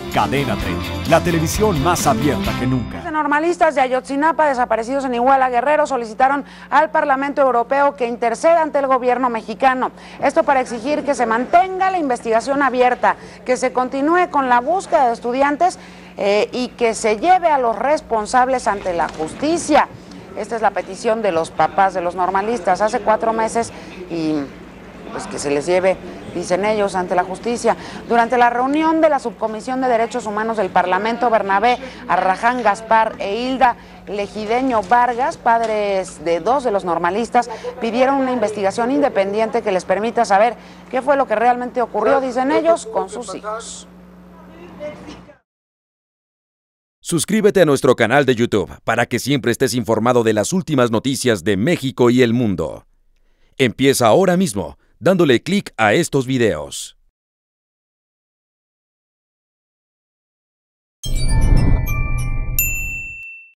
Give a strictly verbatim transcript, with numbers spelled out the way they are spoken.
Cadena treinta, la televisión más abierta que nunca. Normalistas de Ayotzinapa, desaparecidos en Iguala, Guerrero, solicitaron al Parlamento Europeo que interceda ante el gobierno mexicano. Esto para exigir que se mantenga la investigación abierta, que se continúe con la búsqueda de estudiantes eh, y que se lleve a los responsables ante la justicia. Esta es la petición de los papás de los normalistas hace cuatro meses y pues que se les lleve, dicen ellos, ante la justicia. Durante la reunión de la Subcomisión de Derechos Humanos del Parlamento, Bernabé Arraján Gaspar e Hilda Legideño Vargas, padres de dos de los normalistas, pidieron una investigación independiente que les permita saber qué fue lo que realmente ocurrió, dicen ellos, con sus hijos. Suscríbete a nuestro canal de YouTube para que siempre estés informado de las últimas noticias de México y el mundo. Empieza ahora mismo dándole clic a estos videos.